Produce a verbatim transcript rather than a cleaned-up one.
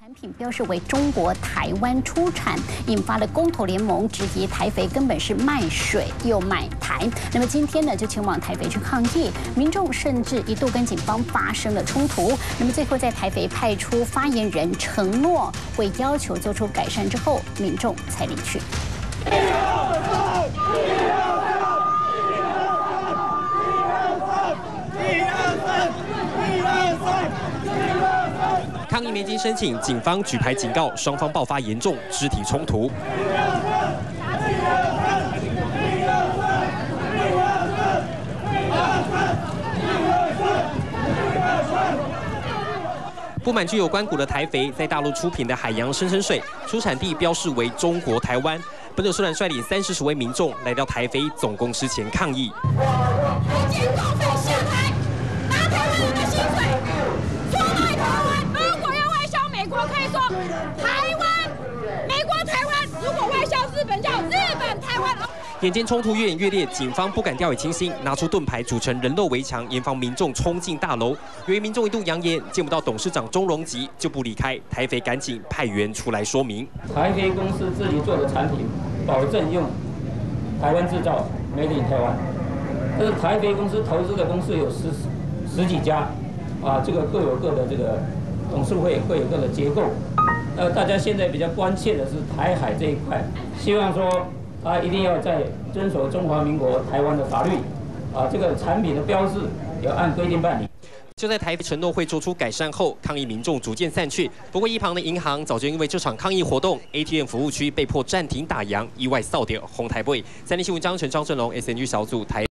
产品标示为中国台湾出产，引发了公投联盟质疑台肥根本是卖水又卖台。那么今天呢，就前往台肥去抗议，民众甚至一度跟警方发生了冲突。那么最后在台肥派出发言人承诺会要求做出改善之后，民众才离去。 抗议没经申请，警方举牌警告，双方爆发严重肢体冲突。不满具有关谷的台肥，在大陆出品的海洋深深水出产地标示为中国台湾。本者虽然率领三十位民众来到台肥总公司前抗议。 眼见冲突越演越烈，警方不敢掉以轻心，拿出盾牌组成人肉围墙，严防民众冲进大楼。由于民众一度扬言见不到董事长钟荣吉就不离开，台肥赶紧派员出来说明。 台肥公司自己做的产品，保证用台湾制造 ，Made in 台湾。但是台肥公司投资的公司有十十几家，啊，这个各有各的这个董事会各有各的结构。呃，大家现在比较关切的是台海这一块，希望说。 他一定要在遵守中华民国台湾的法律，啊，这个产品的标示要按规定办理。 就在台肥承诺会做出改善后，抗议民众逐渐散去。不过一旁的银行早就因为这场抗议活动 ，A T M 服务区被迫暂停打烊，意外扫点红台柜。三立新闻张晨、张振龙 S N G 小组台。